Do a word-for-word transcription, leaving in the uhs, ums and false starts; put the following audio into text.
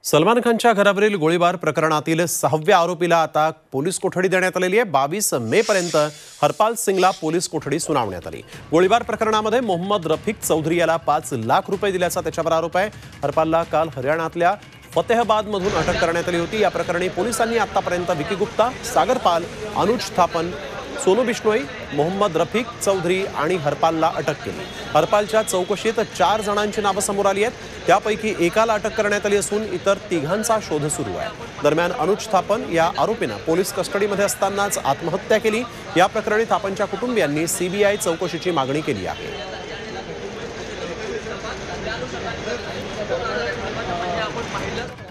सलमान खानच्या घरावरील गोळीबार प्रकरणातील सहाव्या आरोपीला आता पोलीस कोठडी देण्यात आलेली आहे। बावीस मे पर्यंत हरपाल सिंगला पोलीस कोठडी सुनावण्यात आली। गोळीबार प्रकरणामध्ये मोहम्मद रफीक चौधरी याला पाच लाख रुपये दिल्याचा त्याच्यावर आरोप आहे। हरपालला काल हरियाणातल्या फतेहाबादमधून अटक करण्यात आली होती। या प्रकरणी पोलिसांनी आतापर्यंत विकी गुप्ता, सागर पाल, अनुज थापन, सोनू बिश्नोई, मोहम्मद रफीक चौधरी आणि हरपालला अटक केली। हरपालच्या चौकशीत चार जणांची नावे समोर आली आहेत। त्यापैकी एकाला अटक करण्यात आली असून इतर तिघांचा शोध सुरू आहे। दरम्यान अनुज थापन या आरोपीने पोलीस कस्टडीमध्ये असतानाच आत्महत्या केली। या प्रकरणी थापनच्या कुटुंबियांनी सीबीआय चौकशीची मागणी केली आहे।